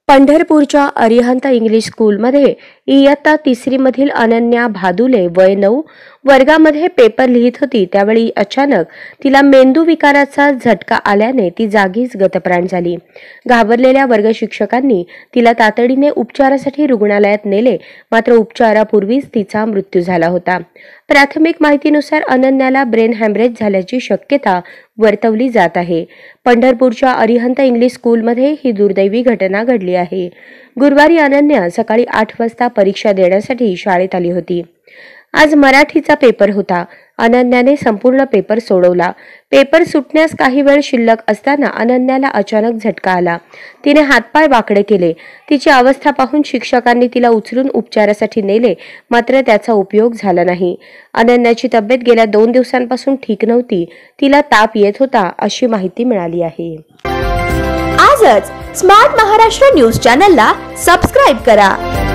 पंढरपूरच्या अरिहंत इंग्लिश स्कूलमध्ये इयत्ता 3री मधील अनन्या भादुले वय 9 वर्गामध्ये पेपर लिहित होती. त्यावेळी अचानक तिला मेंदू विकाराचा झटका आल्याने ती जागीच गतप्राण झाली. घाबरलेल्या वर्ग शिक्षकांनी तिला तातडीने उपचारासाठी रुग्णालयात नेले, मात्र उपचारापूर्वीच तिचा मृत्यू झाला होता. प्राथमिक माहितीनुसार अनन्याला ब्रेन हॅमरेज झाल्याची शक्यता वर्तवली जात आहे. पंढरपूरच्या अरिहंत इंग्लिश स्कूलमध्ये ही दुर्दैवी घटना घडली आहे. गुरुवारी अनन्या सकाळी 8 वाजता परीक्षा देण्यासाठी शाळेत आली होती. आज मराठीचा पेपर होता. अनन्याने संपूर्ण पेपर सोडवला. पेपर सुटण्यास काही वेळ शिल्लक असताना अनन्याला अचानक झटका आला. तिने हातपाय वाकडे केले. तिची अवस्था पाहून शिक्षकांनी तिला उचलून उपचारासाठी नेले, मात्र त्याचा उपयोग झाला नाही. अनन्याची तब्येत गेल्या 2 दिवसांपासून ठीक नव्हती. तिला ताप येत होता अशी माहिती मिळाली आहे. आजच स्मार्ट महाराष्ट्र न्यूज चॅनलला सबस्क्राइब करा.